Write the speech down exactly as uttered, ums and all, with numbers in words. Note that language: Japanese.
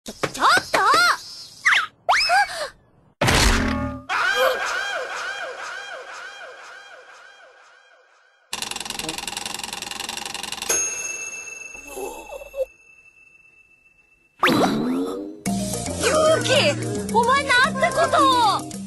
ちょ、ちょっとユウキ、お前なんてことを。